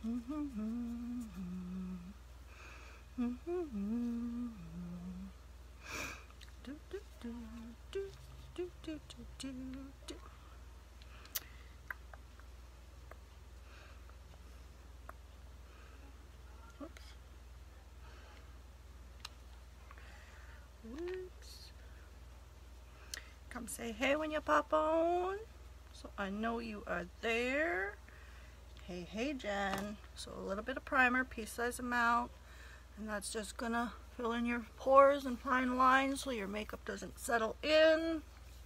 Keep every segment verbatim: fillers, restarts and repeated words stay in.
Oops. Oops. Come say hey when you pop on, so I know you are there. Hey, hey, Jen. So a little bit of primer, pea-size amount, and that's just gonna fill in your pores and fine lines so your makeup doesn't settle in.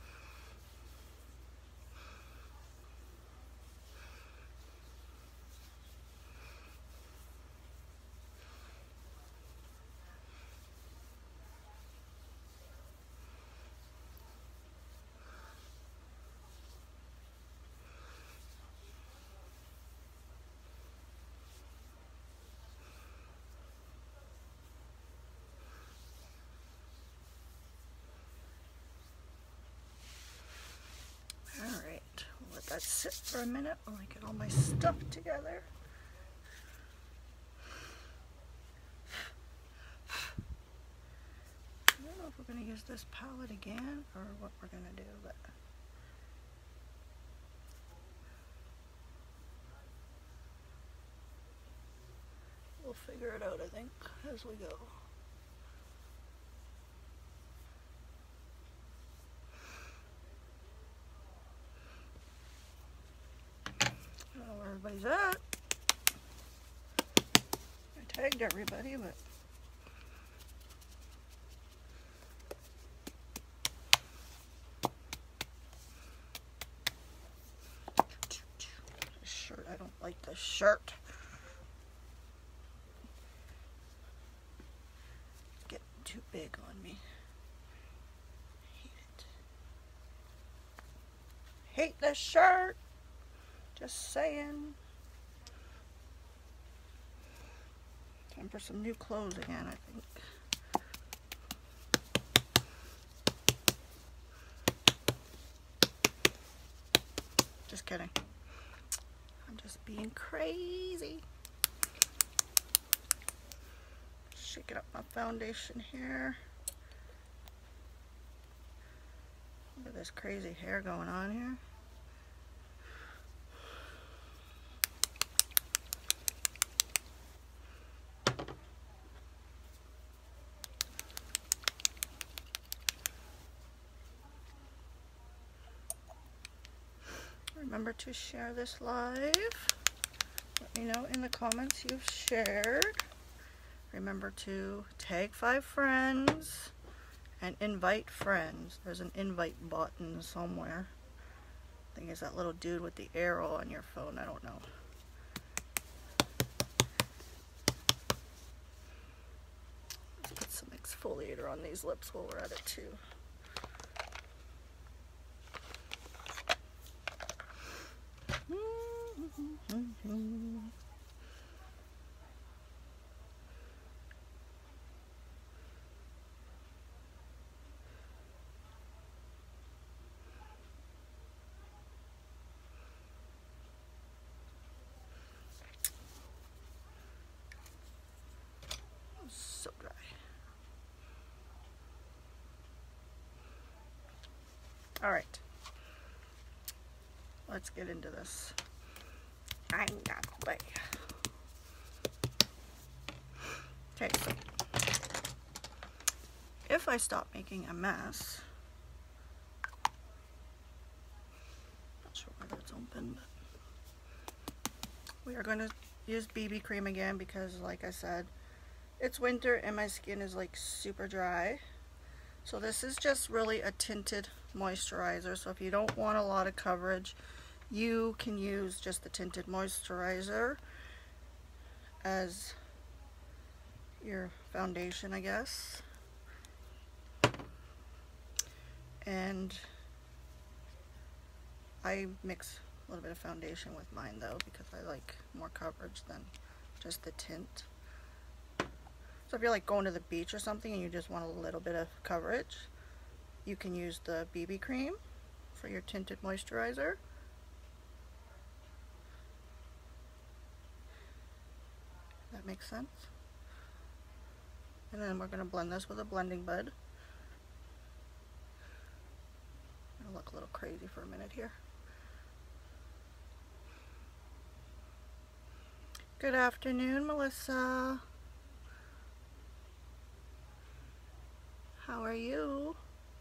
Alright, we'll let that sit for a minute while I get all my stuff together. I don't know if we're going to use this palette again or what we're going to do, but we'll figure it out, I think, as we go. I don't know where everybody's at. I tagged everybody, but this shirt, I don't like this shirt. It's getting too big on me. Hate it. Hate this shirt. Just saying. Time for some new clothes again, I think. Just kidding. I'm just being crazy. Shaking up my foundation here. Look at this crazy hair going on here. Remember to share this live. Let me know in the comments you've shared. Remember to tag five friends and invite friends. There's an invite button somewhere. I think it's that little dude with the arrow on your phone. I don't know. Let's put some exfoliator on these lips while we're at it too. So dry. All right, let's get into this. I got way. Okay, so if I stop making a mess, not sure whether it's open, but we are going to use B B cream again because, like I said, it's winter and my skin is like super dry. So this is just really a tinted moisturizer. So if you don't want a lot of coverage, you can use just the tinted moisturizer as your foundation, I guess. And I mix a little bit of foundation with mine though because I like more coverage than just the tint. So if you're like going to the beach or something and you just want a little bit of coverage, you can use the B B cream for your tinted moisturizer. that makes sense. And then we're going to blend this with a blending bud. I'll look a little crazy for a minute here. Good afternoon, Melissa. How are you?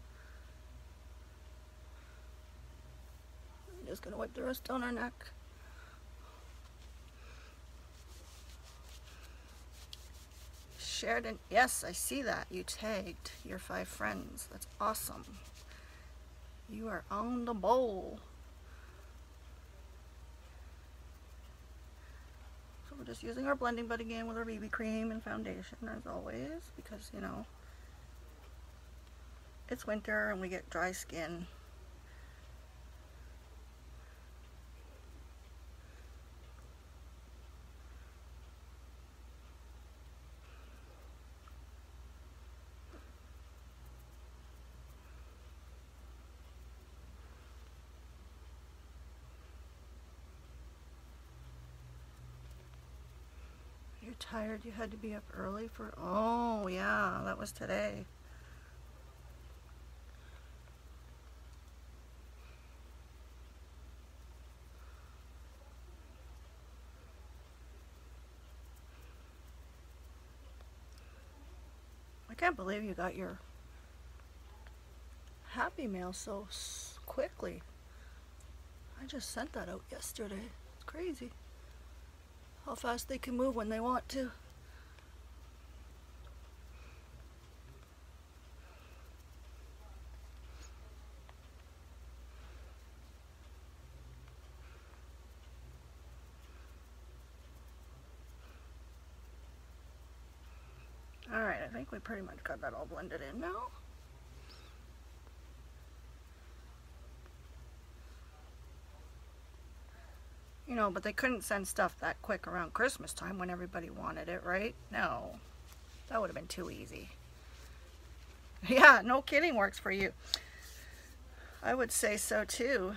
I'm just going to wipe the rest down our neck. Sheridan, yes, I see that. You tagged your five friends. That's awesome. You are on the bowl. So we're just using our blending bud again with our B B cream and foundation as always, because, you know, it's winter and we get dry skin. You're tired, you had to be up early for, oh yeah, that was today. I can't believe you got your Happy Mail so quickly. I just sent that out yesterday. It's crazy how fast they can move when they want to. Alright, I think we pretty much got that all blended in now. You know, but they couldn't send stuff that quick around Christmas time when everybody wanted it, right? No, that would have been too easy. Yeah, no kidding, works for you. I would say so too.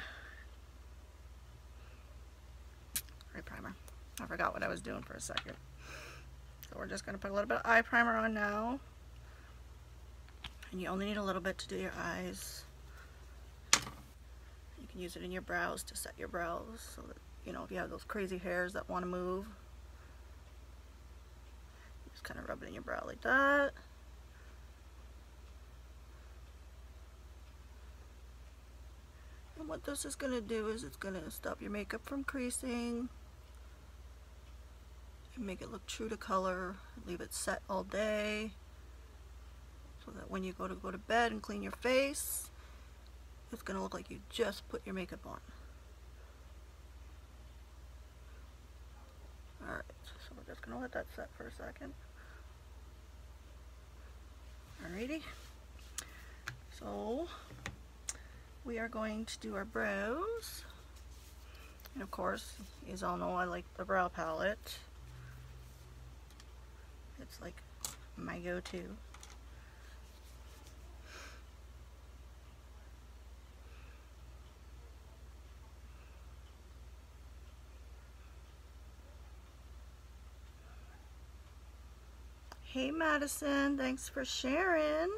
Eye primer. I forgot what I was doing for a second. So we're just going to put a little bit of eye primer on now. And you only need a little bit to do your eyes. You can use it in your brows to set your brows so that, you know, if you have those crazy hairs that want to move, just kind of rub it in your brow like that. And what this is going to do is it's going to stop your makeup from creasing and make it look true to color. Leave it set all day so that when you go to go to bed and clean your face, it's going to look like you just put your makeup on. Alright, so we're just going to let that set for a second. Alrighty. So, we are going to do our brows. And of course, you all know I like the brow palette. It's like my go-to. Hey Madison, thanks for sharing.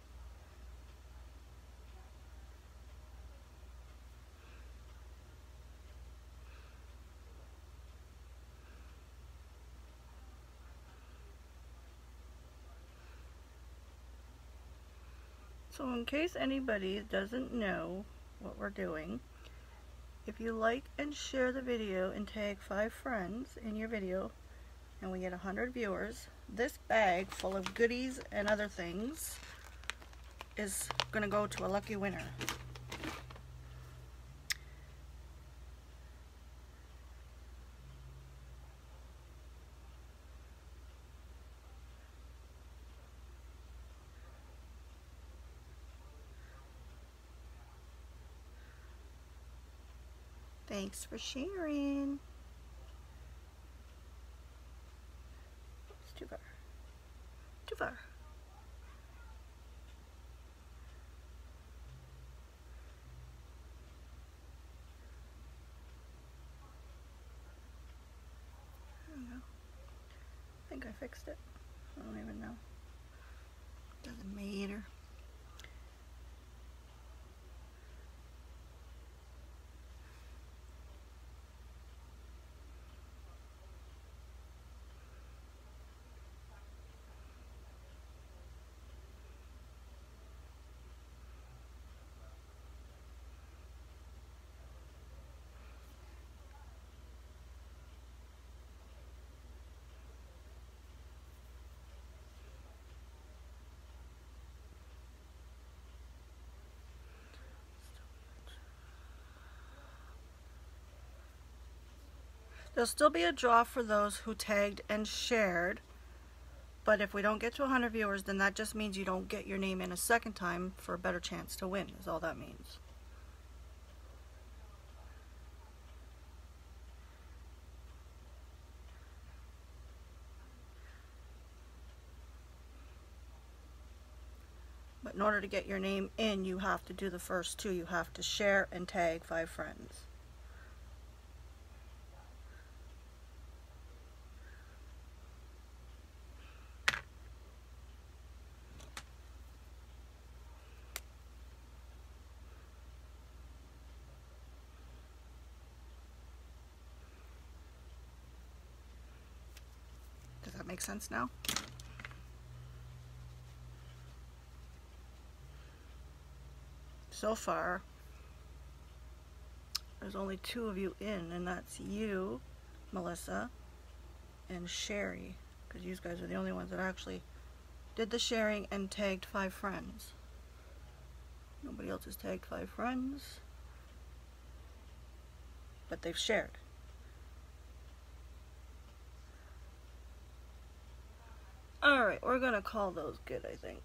So in case anybody doesn't know what we're doing, if you like and share the video and tag five friends in your video and we get one hundred viewers, this bag full of goodies and other things is going to go to a lucky winner. Thanks for sharing. It's too far. Too far. There we go. think I fixed it. I don't even know. Doesn't matter. There'll still be a draw for those who tagged and shared, but if we don't get to one hundred viewers, then that just means you don't get your name in a second time for a better chance to win, is all that means. But in order to get your name in, you have to do the first two. You have to share and tag five friends. Does that make sense now? So far, there's only two of you in, and that's you, Melissa, and Sherry, because you guys are the only ones that actually did the sharing and tagged five friends. Nobody else has tagged five friends, but they've shared. Alright, we're gonna call those good, I think.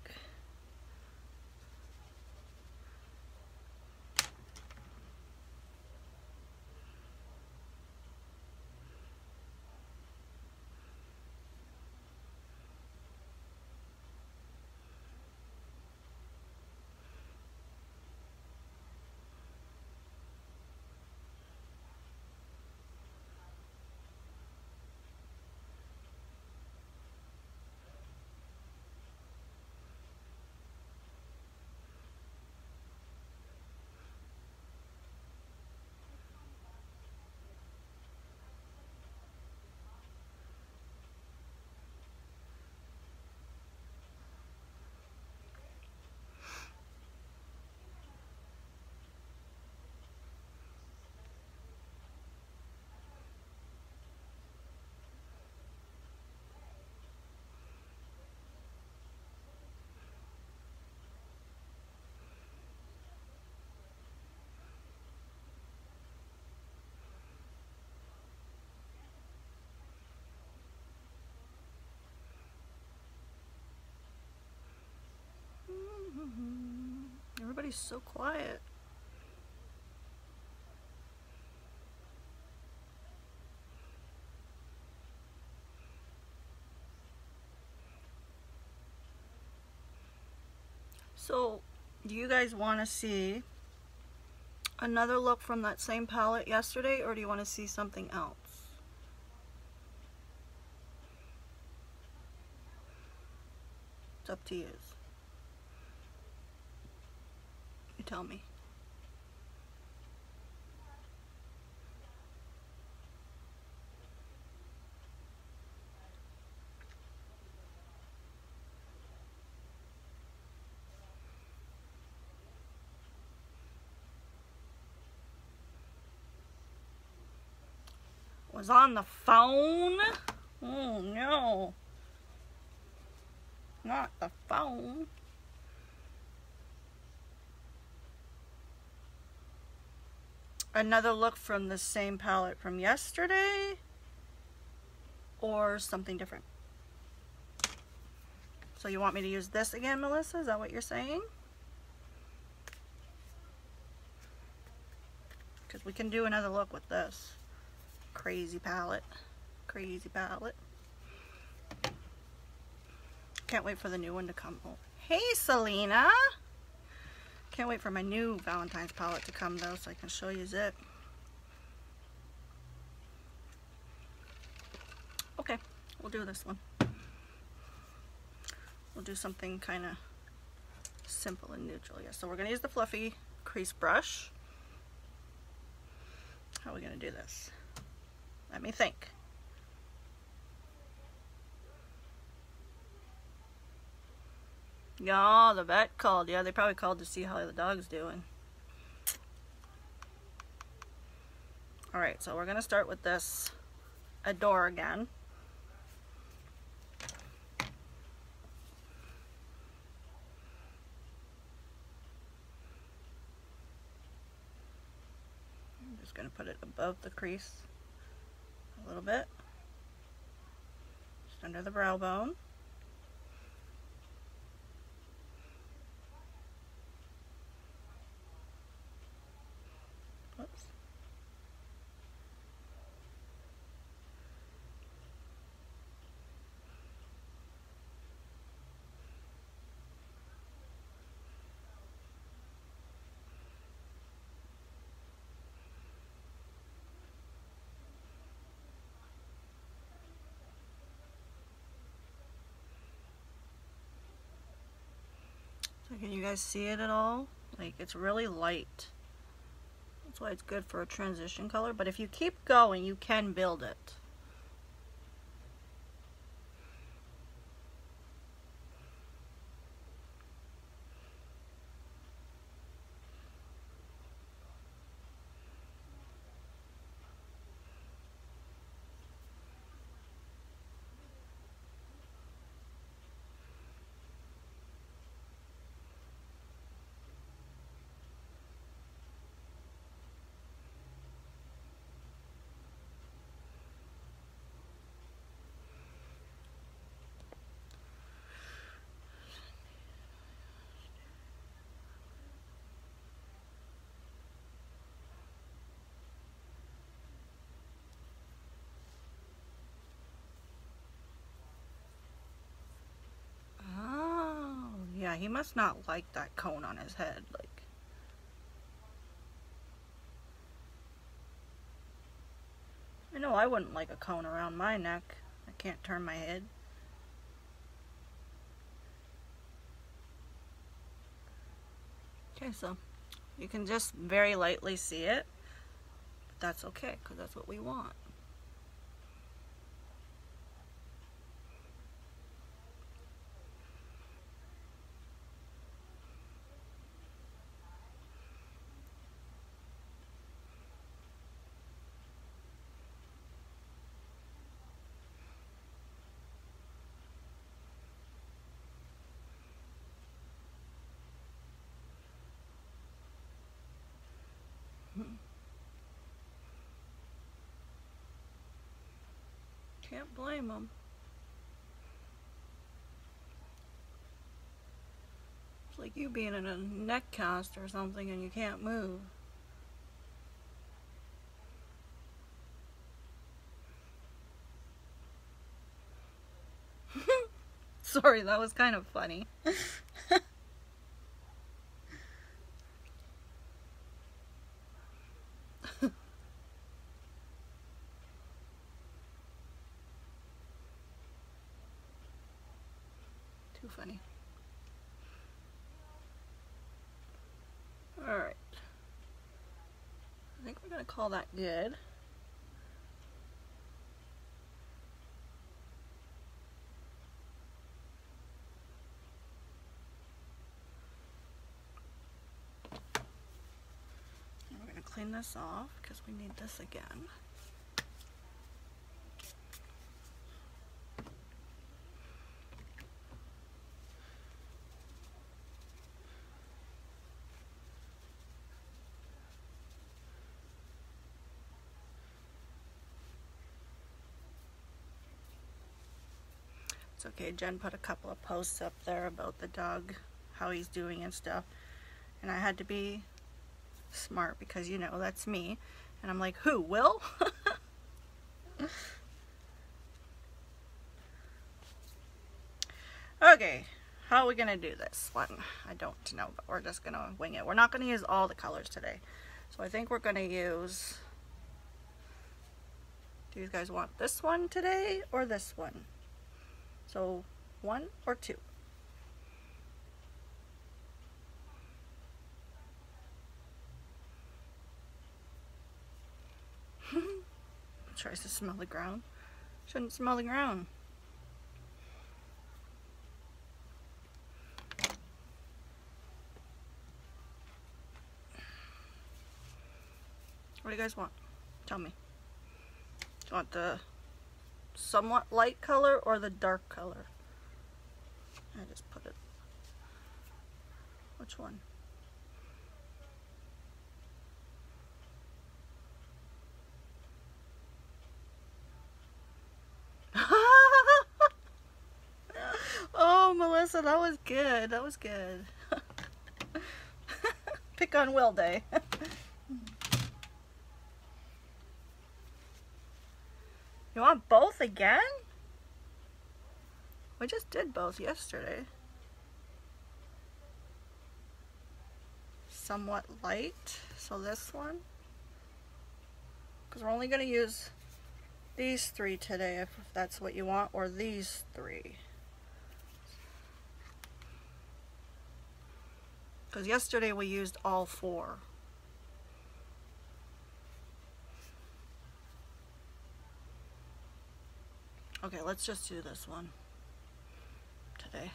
Everybody's so quiet. So, do you guys want to see another look from that same palette yesterday, or do you want to see something else? It's up to you. You tell me. Was on the phone? Oh no. Not the phone. Another look from the same palette from yesterday, or something different? So you want me to use this again, Melissa? Is that what you're saying? Because we can do another look with this. Crazy palette. Crazy palette. Can't wait for the new one to come. Oh, hey, Selena! Can't wait for my new Valentine's palette to come, though, so I can show you it. Okay, we'll do this one. we'll do something kind of simple and neutral here. So we're going to use the fluffy crease brush. How are we going to do this? Let me think. Yeah, the vet called. Yeah, they probably called to see how the dog's doing. Alright, so we're going to start with this Adore again. I'm just going to put it above the crease a little bit. Just under the brow bone. Whoops. So can you guys see it at all? Like, it's really light. That's why it's good for a transition color, but if you keep going, you can build it. Yeah, he must not like that cone on his head. Like, I know I wouldn't like a cone around my neck. I can't turn my head. Okay, so you can just very lightly see it, but that's okay because that's what we want. Can't blame them. It's like you being in a neck cast or something and you can't move. Sorry, that was kind of funny. Too funny. Alright. I think we're going to call that good. And we're going to clean this off because we need this again. It's okay, Jen put a couple of posts up there about the dog, how he's doing and stuff, and I had to be smart because, you know, that's me, and I'm like, who, Will? Okay, how are we gonna do this one? I don't know, but we're just gonna wing it. We're not gonna use all the colors today, so I think we're gonna use, do you guys want this one today or this one? So one or two? tries to smell the ground. Shouldn't smell the ground. What do you guys want? Tell me. Do you want the somewhat light color or the dark color? I just put it. Which one? Oh, Melissa, that was good. That was good. Pick on Will Day. You want both again? We just did both yesterday. Somewhat light. So this one. Because we're only going to use these three today if that's what you want, or these three. Because yesterday we used all four. Okay, let's just do this one today.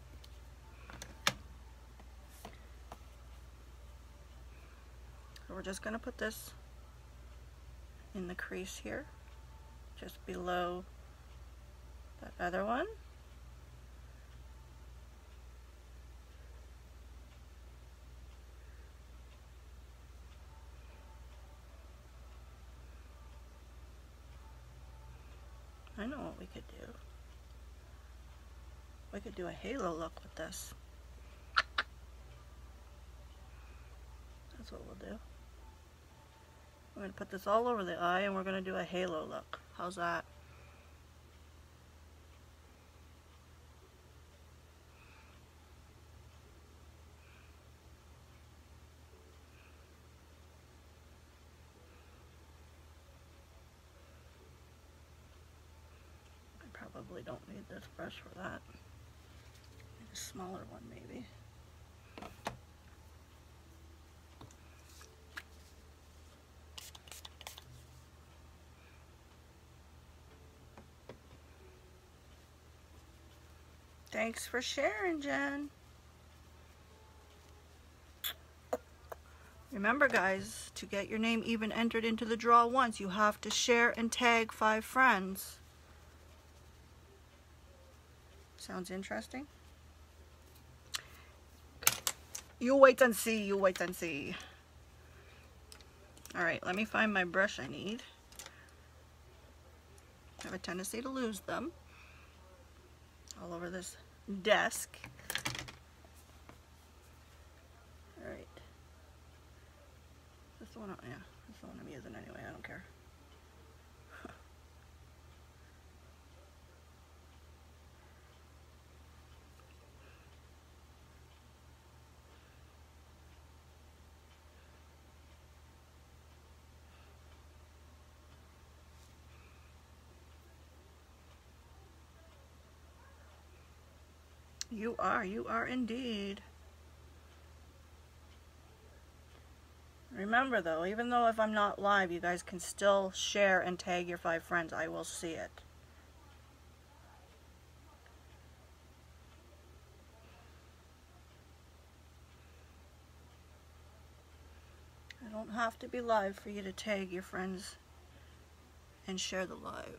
So we're just going to put this in the crease here, just below that other one. I know what we could do. We could do a halo look with this. That's what we'll do. We're going to put this all over the eye and we're going to do a halo look. How's that? Probably don't need this brush for that. Need a smaller one maybe. Thanks for sharing, Jen. Remember, guys, to get your name even entered into the draw once, you have to share and tag five friends. Sounds interesting? You wait and see, you wait and see. Alright, let me find my brush I need. I have a tendency to lose them all over this desk. Alright. This the one, yeah, this is the one I'm using anyway, I don't care. You are, you are indeed. Remember though, even though if I'm not live, you guys can still share and tag your five friends. I will see it. I don't have to be live for you to tag your friends and share the live.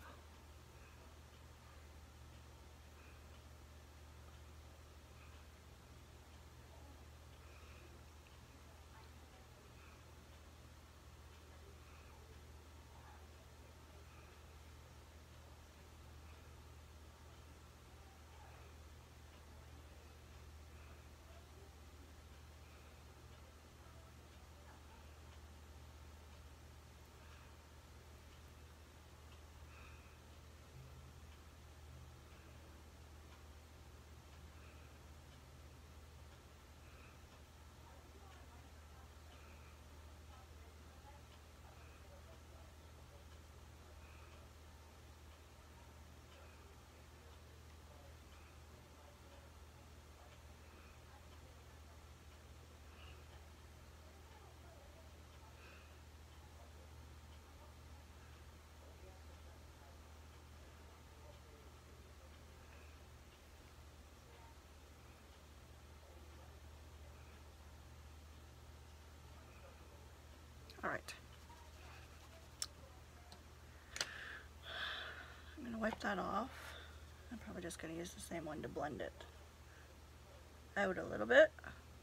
Alright. I'm going to wipe that off. I'm probably just going to use the same one to blend it out a little bit.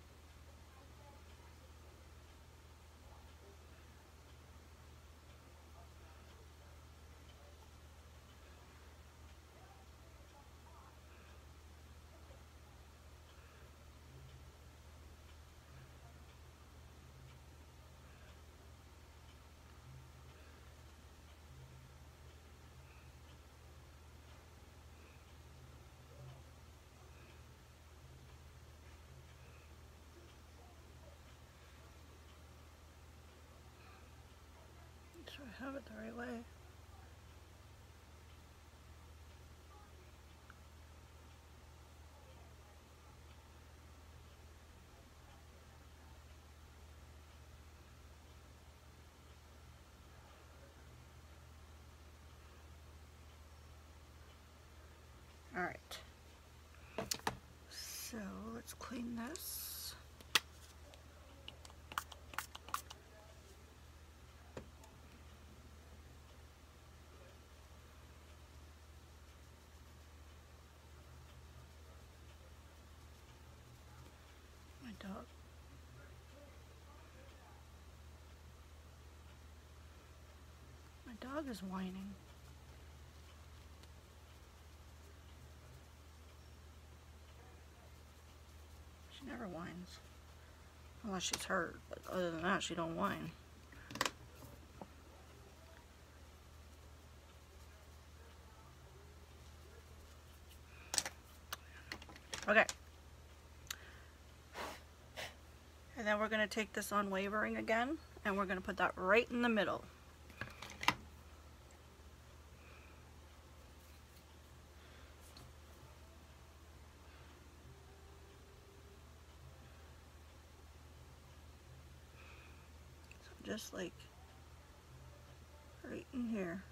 Make sure I have it the right way. Alright, so let's clean this. My dog. My dog is whining. She never whines. Unless she's hurt, but other than that, she don't whine. Okay. And then we're going to take this on wavering again, and we're going to put that right in the middle. Just like right in here.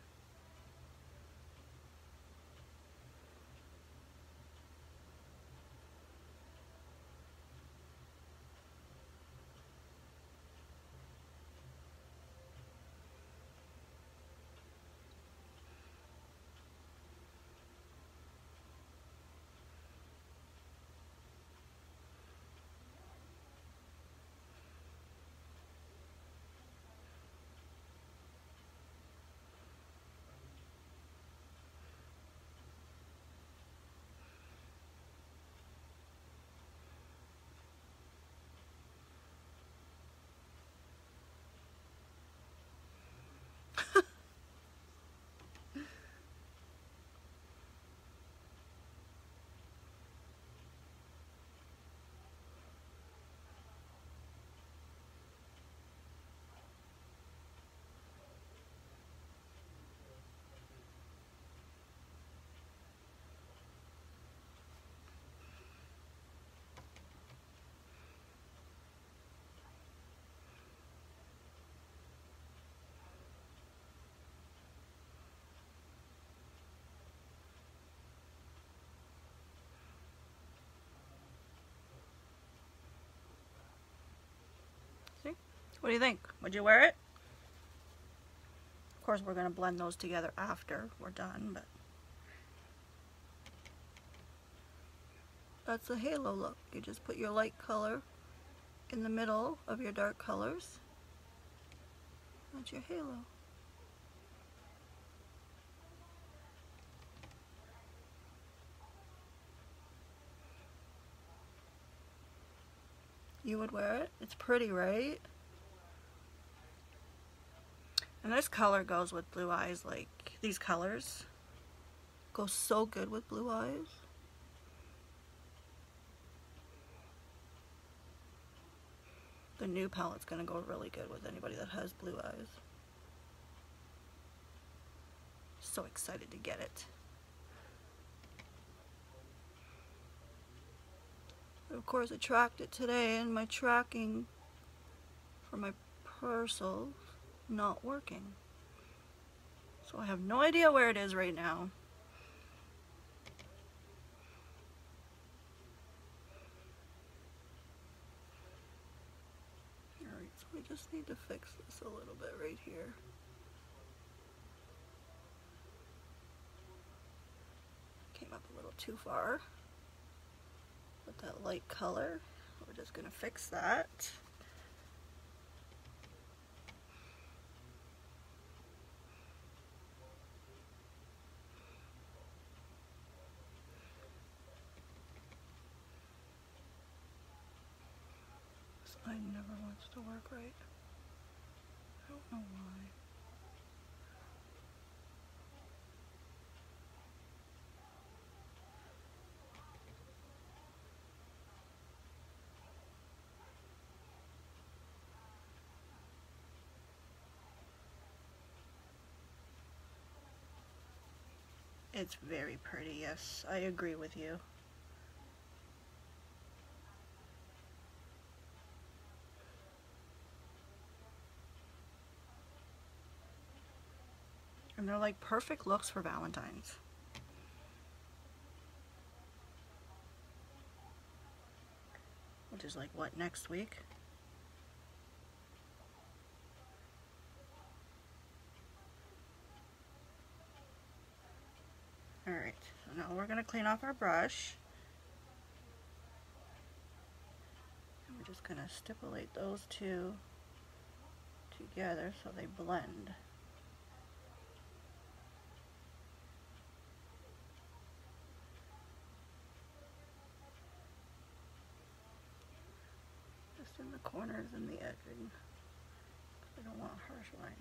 See? What do you think? Would you wear it? Of course, we're going to blend those together after we're done, but that's a halo look. You just put your light color in the middle of your dark colors. That's your halo. You would wear it? It's pretty, right? And this color goes with blue eyes, like these colors go so good with blue eyes. The new palette's gonna go really good with anybody that has blue eyes. So excited to get it. Of course, I tracked it today, and my tracking for my parcel not working. So I have no idea where it is right now. Alright, so we just need to fix this a little bit right here. Came up a little too far with that light color. We're just gonna fix that. This line never wants to work right. I don't know why. It's very pretty, yes, I agree with you. And they're like perfect looks for Valentine's. Which is like, what, next week? Alright, so now we're going to clean off our brush. And we're just going to stipulate those two together so they blend. Just in the corners and the edging. I don't want harsh lines.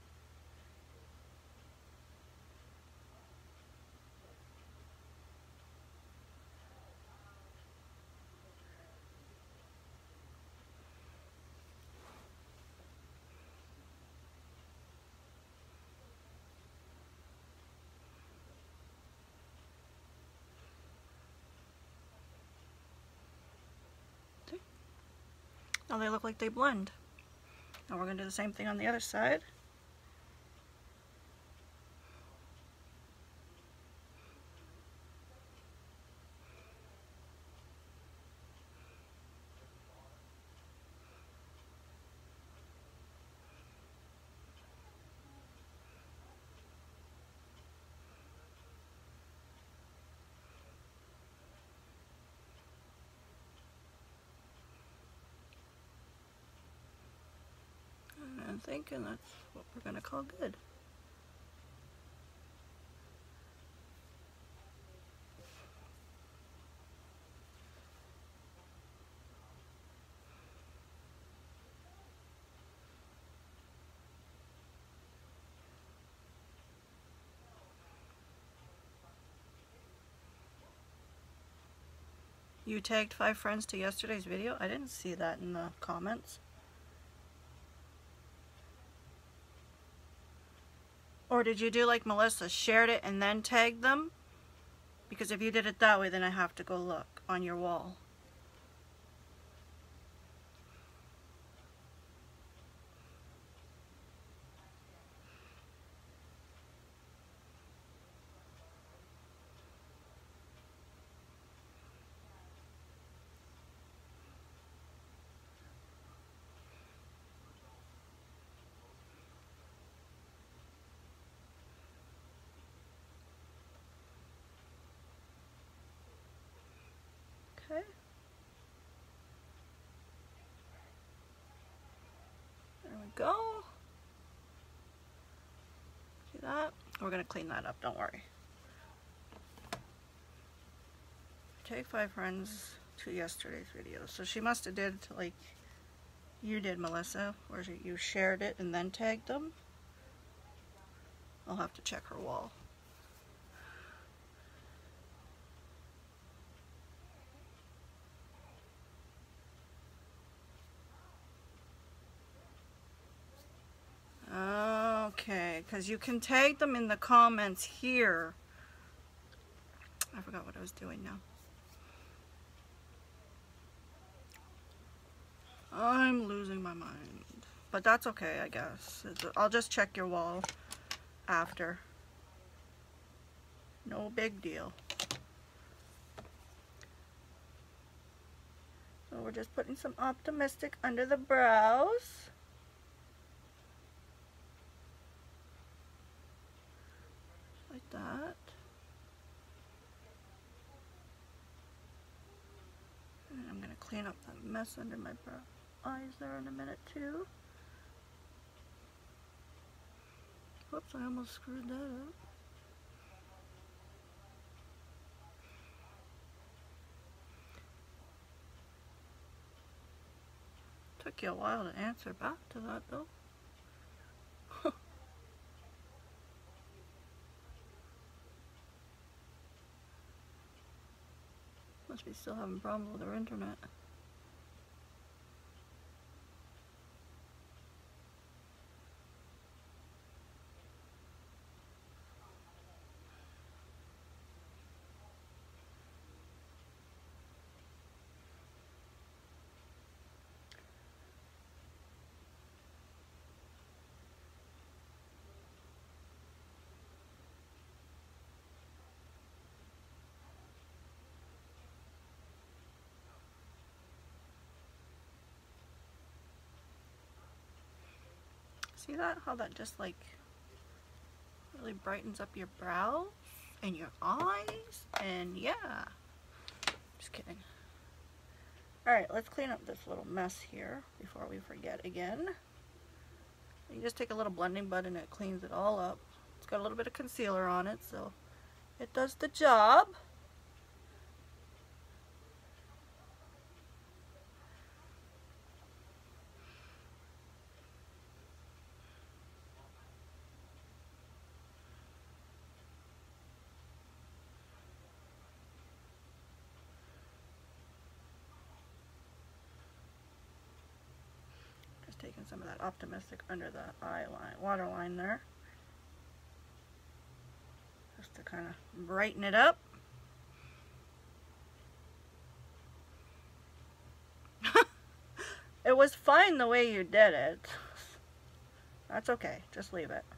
Now they look like they blend. Now we're going to do the same thing on the other side. I'm thinking that's what we're going to call good. You tagged five friends to yesterday's video? I didn't see that in the comments. Or did you do like Melissa, shared it and then tagged them? Because if you did it that way, then I have to go look on your wall. Okay. There we go. See that? We're going to clean that up, don't worry. Take five friends to yesterday's video. So she must have did like you did, Melissa, where you shared it and then tagged them. I'll have to check her wall. Okay, because you can tag them in the comments here. I forgot what I was doing now. I'm losing my mind. But that's okay, I guess. I'll just check your wall after. No big deal. So we're just putting some Optimistic under the brows. that. And I'm going to clean up that mess under my eyes there in a minute too. Whoops, I almost screwed that up. Took you a while to answer back to that though. Must be still having problems with our internet. See that? How that just like really brightens up your brows and your eyes, and yeah. Just kidding. Alright, let's clean up this little mess here before we forget again. You just take a little blending bud and it cleans it all up. It's got a little bit of concealer on it, so it does the job. Taking some of that Optimistic under the eye line, waterline there, just to kind of brighten it up. It was fine the way you did it. That's okay, just leave it.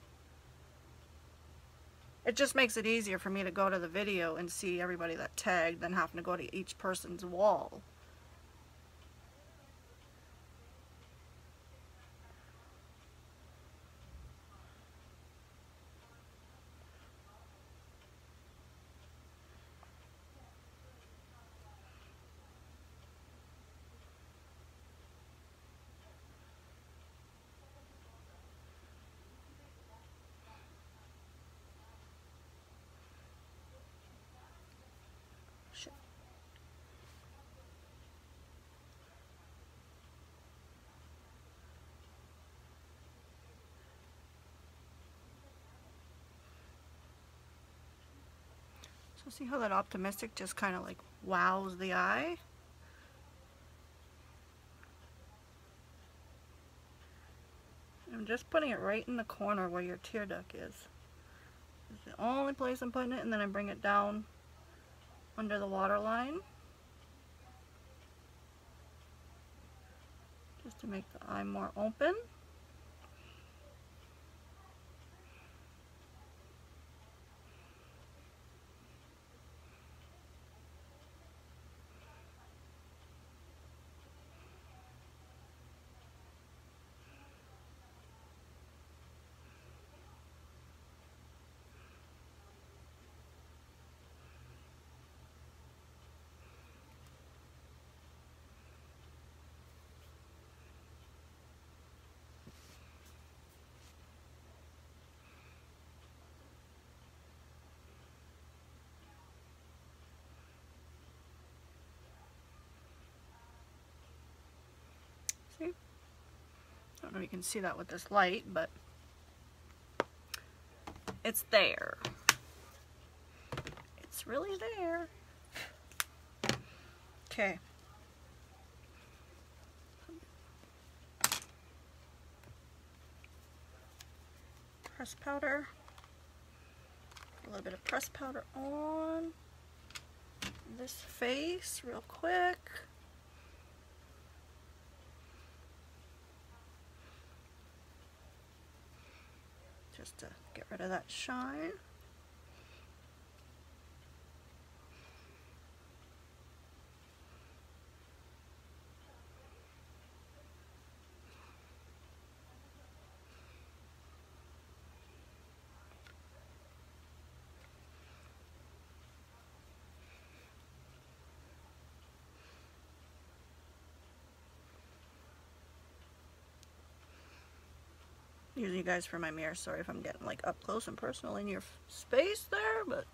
It just makes it easier for me to go to the video and see everybody that tagged than having to go to each person's wall. So see how that Optimistic just kind of like wows the eye? I'm just putting it right in the corner where your tear duct is. It's the only place I'm putting it, and then I bring it down under the waterline just to make the eye more open. See? I don't know if you can see that with this light, but it's there. It's really there. Okay. Press powder. A little bit of press powder on this face real quick. Just to get rid of that shine. using you guys for my mirror. Sorry if I'm getting like up close and personal in your space there, but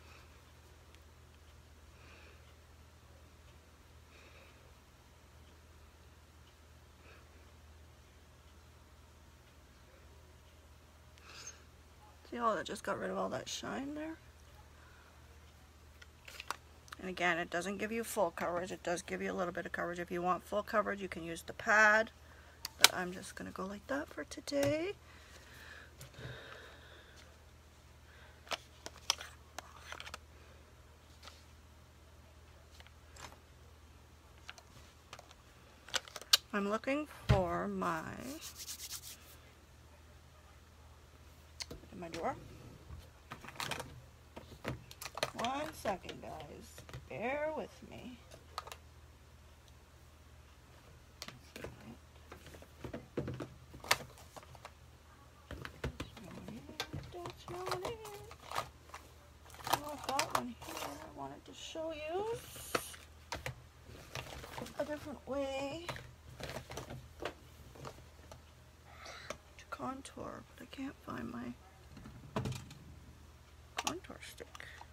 see how that just got rid of all that shine there? And again, it doesn't give you full coverage. It does give you a little bit of coverage. If you want full coverage, you can use the pad. But I'm just going to go like that for today. I'm looking for my, in my drawer. One second, guys. Bear with me. That's not it. Oh, I've got one here. I wanted to show you a different way to contour, but I can't find my contour stick.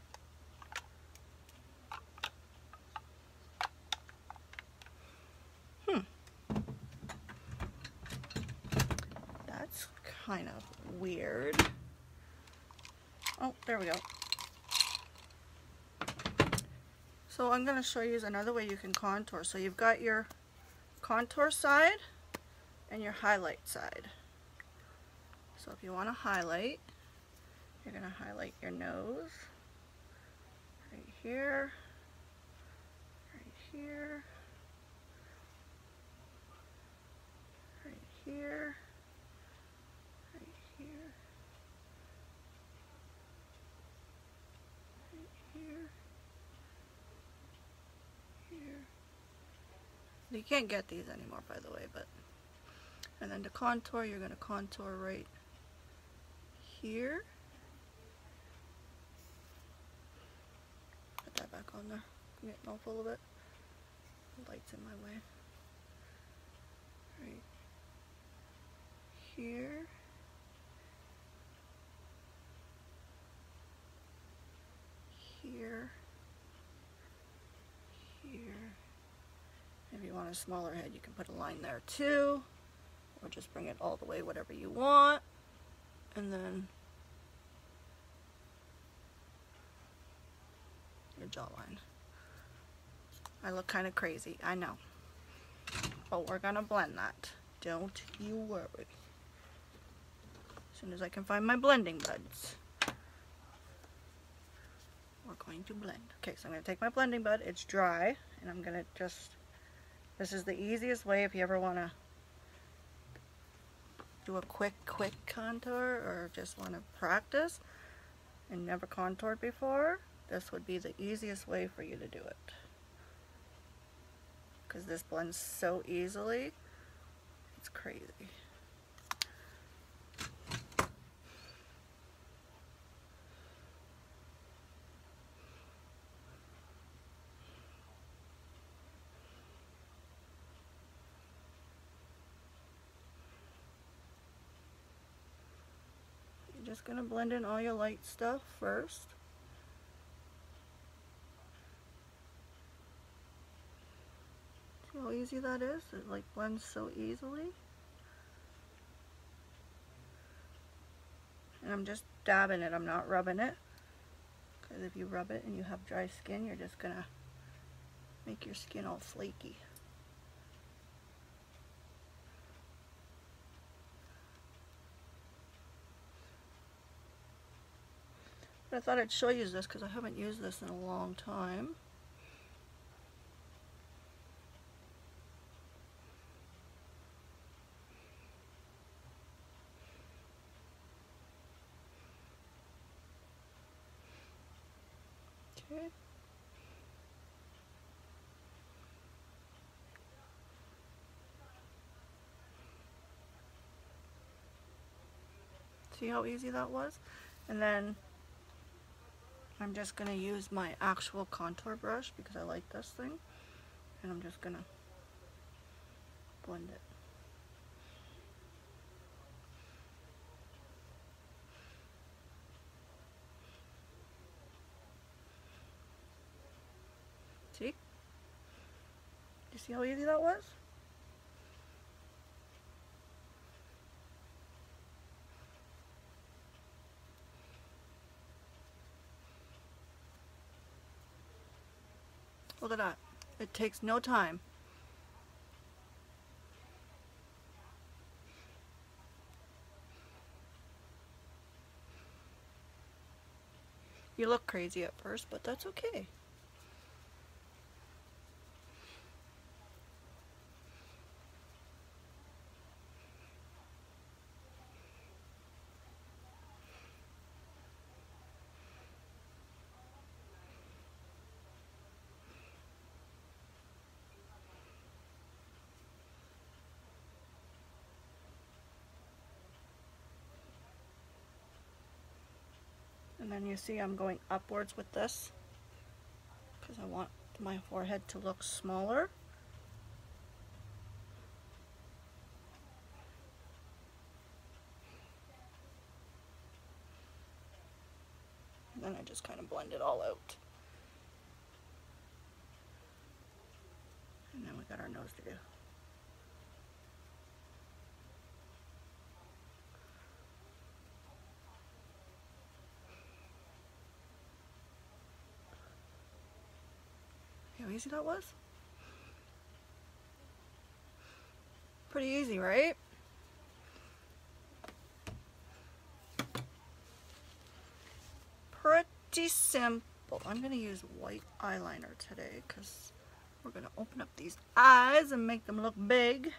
Hmm. That's kind of weird. Oh, there we go. So I'm going to show you another way you can contour. So you've got your contour side and your highlight side. So if you want to highlight, you're going to highlight your nose right here, right here, right here, right here, right here, here. You can't get these anymore, by the way, but and then to contour, you're going to contour right here. Put that back on there. I'm getting all full of it. The light's in my way. Right here. Here. Here. If you want a smaller head, you can put a line there too. Or just bring it all the way, whatever you want. And then your jawline. I look kind of crazy, I know. But we're gonna blend that. Don't you worry. As soon as I can find my blending buds, we're going to blend. Okay, so I'm gonna take my blending bud. It's dry, and I'm gonna just, this is the easiest way if you ever wanna do a quick, quick contour or just want to practice and never contoured before. This would be the easiest way for you to do it. Because this blends so easily, it's crazy. Just gonna blend in all your light stuff first. See how easy that is? It like blends so easily. And I'm just dabbing it, I'm not rubbing it. Because if you rub it and you have dry skin, you're just gonna make your skin all flaky. But I thought I'd show you this because I haven't used this in a long time. Okay. See how easy that was? And then I'm just going to use my actual contour brush because I like this thing, and I'm just going to blend it. You see how easy that was? Look at that. It takes no time. You look crazy at first, but that's okay. And then you see I'm going upwards with this because I want my forehead to look smaller. And then I just kind of blend it all out. And then we got our nose to do. See how easy that was? Pretty easy, right? Pretty simple. I'm going to use white eyeliner today because we're going to open up these eyes and make them look big.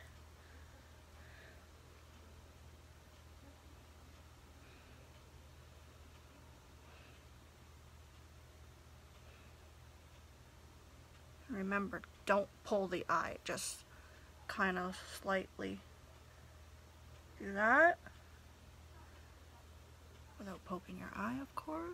Remember, don't pull the eye, just kind of slightly do that without poking your eye, of course.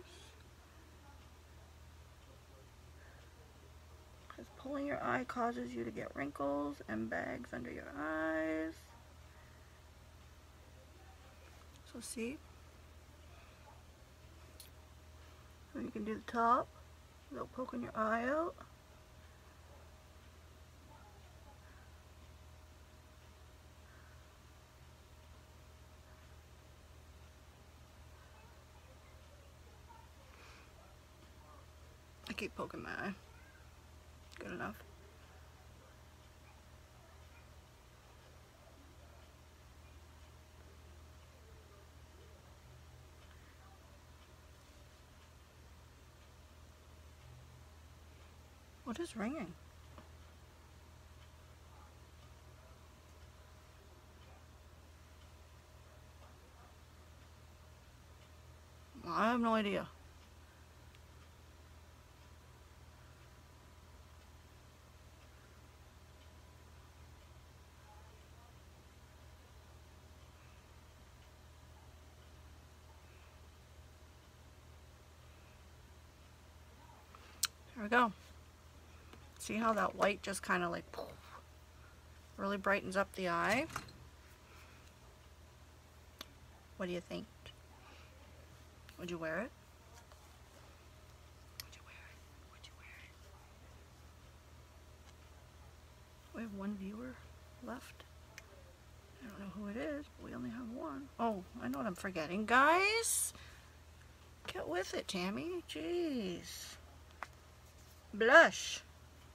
Because pulling your eye causes you to get wrinkles and bags under your eyes. So see? So you can do the top without poking your eye out. I keep poking my eye. Good enough. What is ringing? I have no idea. There we go. See how that white just kind of like really brightens up the eye? What do you think? Would you wear it? Would you wear it? Would you wear it? We have one viewer left. I don't know who it is, but we only have one. Oh, I know what I'm forgetting. Guys, get with it, Tammy. Jeez. Blush.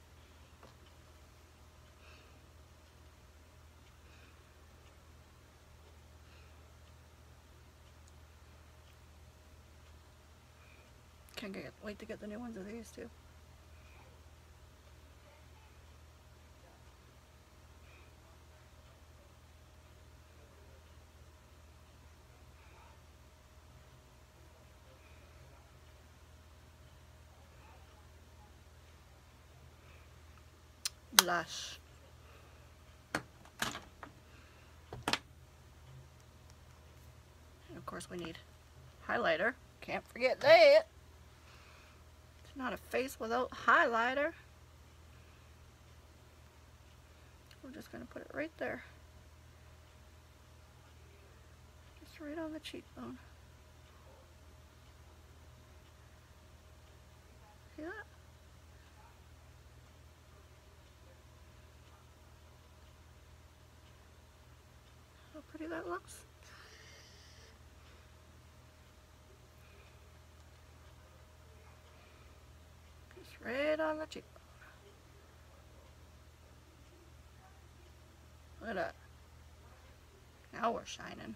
Can't get, wait to get the new ones of these too. Blush. And of course we need highlighter. Can't forget that. It's not a face without highlighter. We're just going to put it right there. Just right on the cheekbone. See that? how pretty that looks. Just right on the cheekbone. Look at that. Now we're shining.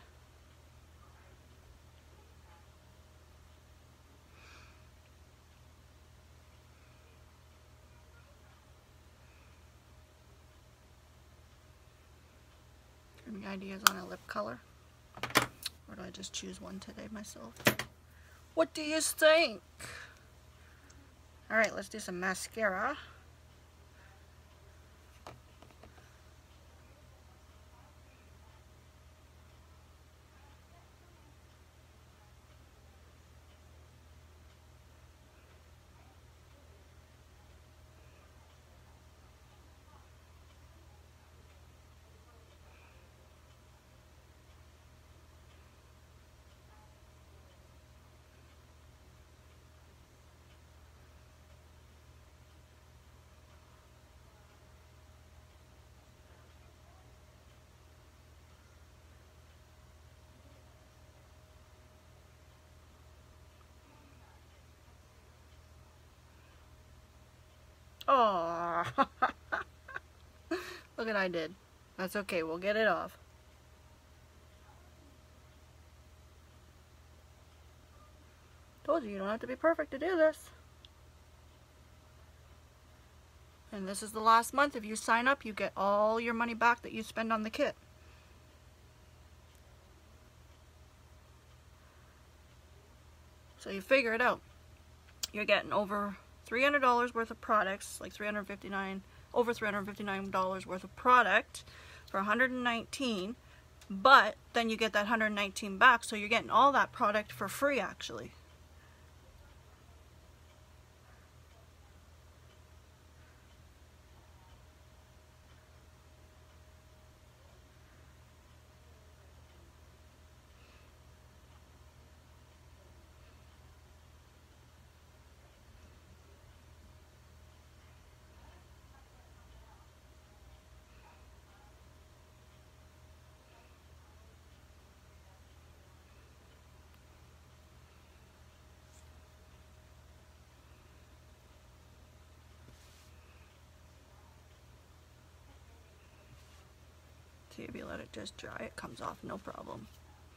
Any ideas on a lip color? Or do I just choose one today myself? What do you think? Alright, let's do some mascara. Oh, look what I did. That's okay, we'll get it off. Told you, you don't have to be perfect to do this. And this is the last month. If you sign up, you get all your money back that you spend on the kit. So you figure it out. You're getting over three hundred dollars worth of products, like three hundred fifty-nine, over three hundred fifty-nine dollars worth of product for one hundred nineteen, but then you get that one hundred nineteen back, so you're getting all that product for free actually. See, if you let it just dry, it comes off no problem.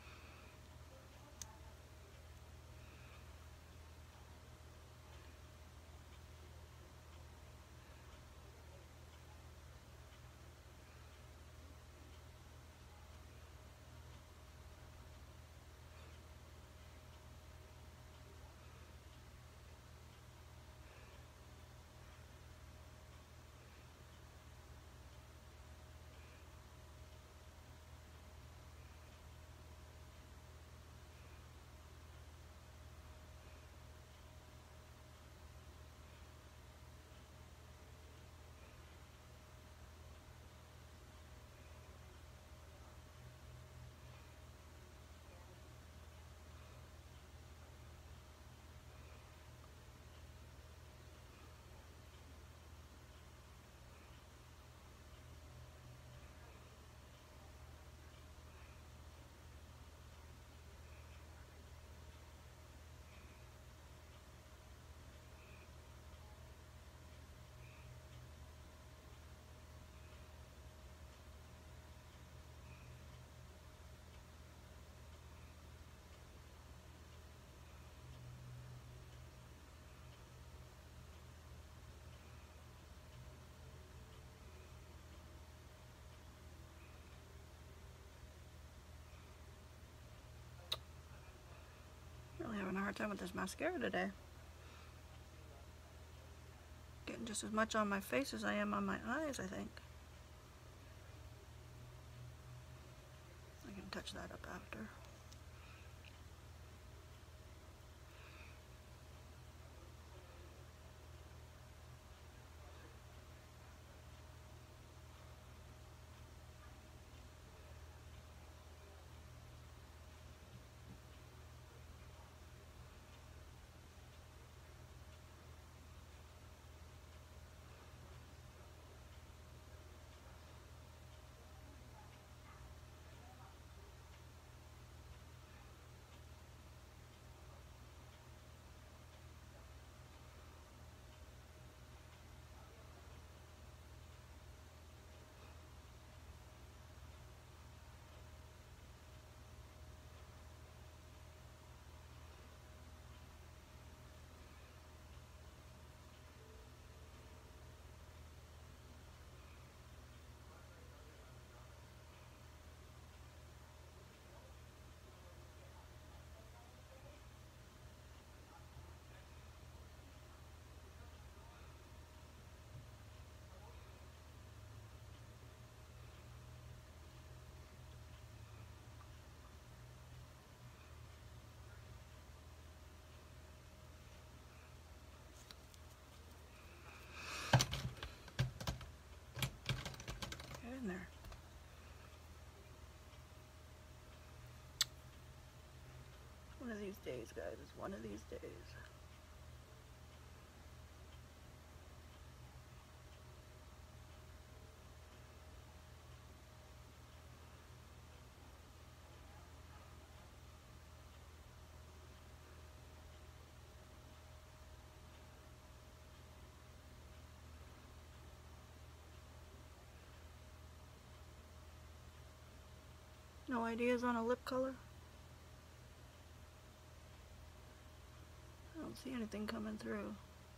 Really having a hard time with this mascara today. Getting just as much on my face as I am on my eyes, I think. I can touch that up after. days, guys. It's one of these days. No ideas on a lip color? I don't see anything coming through.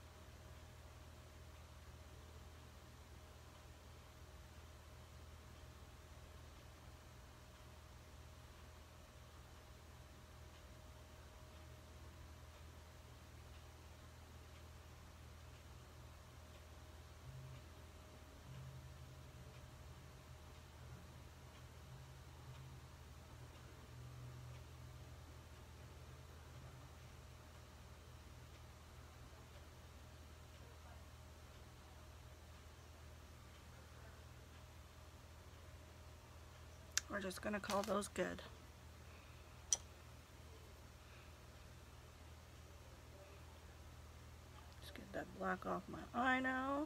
We're just gonna call those good. Just get that black off my eye now.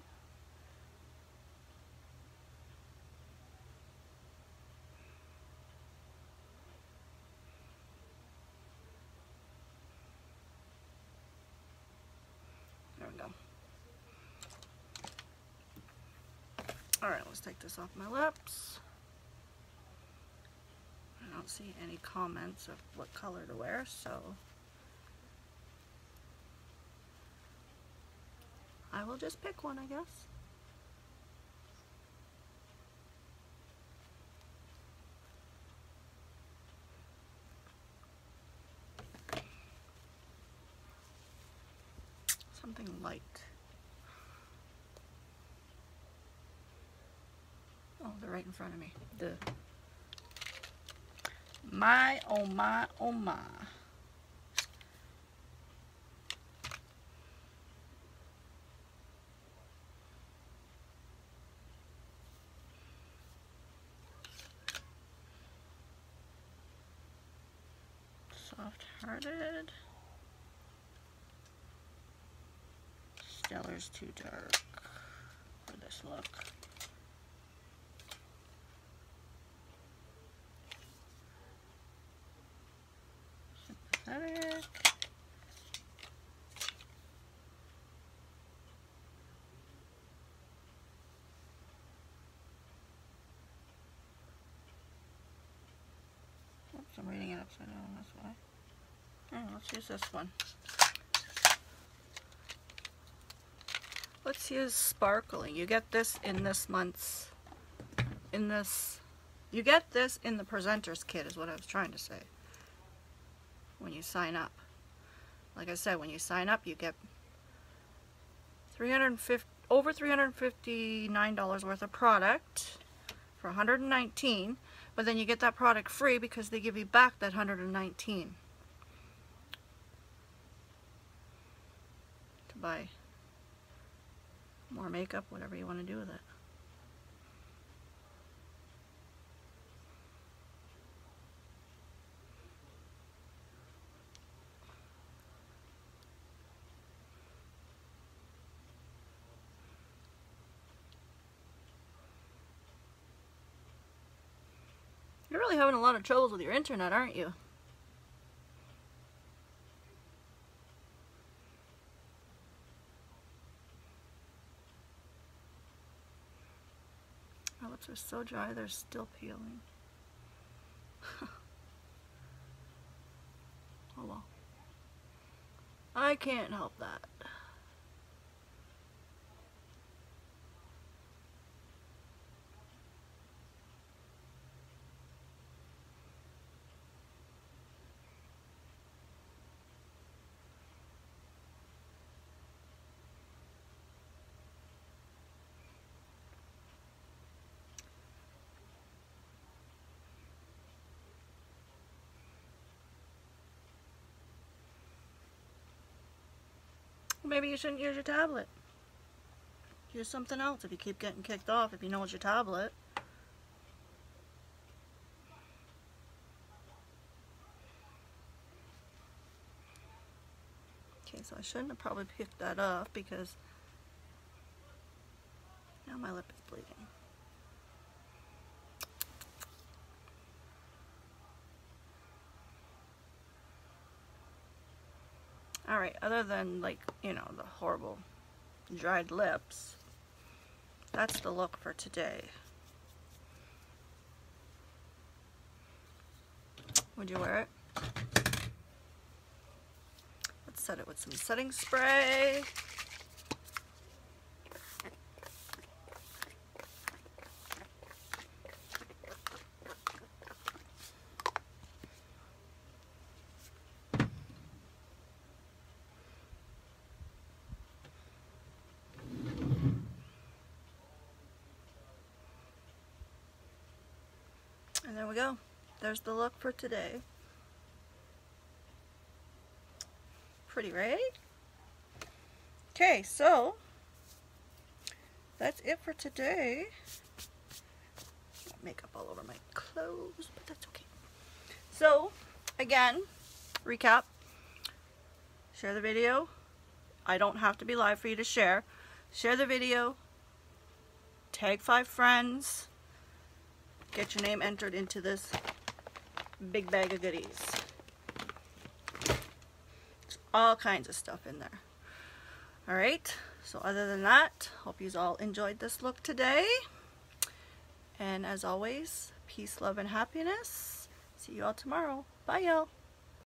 There we go. Alright, let's take this off my lips. I don't see any comments of what color to wear, so I will just pick one, I guess. Something light. Oh, they're right in front of me. The My, oh my, oh my. Soft-hearted. Stellar's too dark for this look. Sympathetic. Oops, I'm reading it upside down, that's why. Oh, let's use this one. Let's use Sparkling. You get this in this month's, in this, you get this in the Presenter's Kit is what I was trying to say. When you sign up. Like I said, when you sign up, you get three hundred fifty, over three hundred fifty-nine dollars worth of product for one hundred nineteen dollars, but then you get that product free because they give you back that one hundred nineteen dollars to buy more makeup, whatever you want to do with it. You're really having a lot of troubles with your internet, aren't you? My lips are so dry, they're still peeling. Oh well. I can't help that. Maybe you shouldn't use your tablet. Use something else if you keep getting kicked off, if you know it's your tablet. Okay, so I shouldn't have probably picked that up because now my lip is bleeding. Alright, other than, like, you know, the horrible dried lips, that's the look for today. Would you wear it? Let's set it with some setting spray. And there we go. There's the look for today. Pretty, right? Okay, so that's it for today. Got makeup all over my clothes, but that's okay. So, again, recap. Share the video. I don't have to be live for you to share. Share the video. Tag five friends. Get your name entered into this big bag of goodies. There's all kinds of stuff in there. Alright, so other than that, hope you all enjoyed this look today. And as always, peace, love, and happiness. See you all tomorrow. Bye, y'all.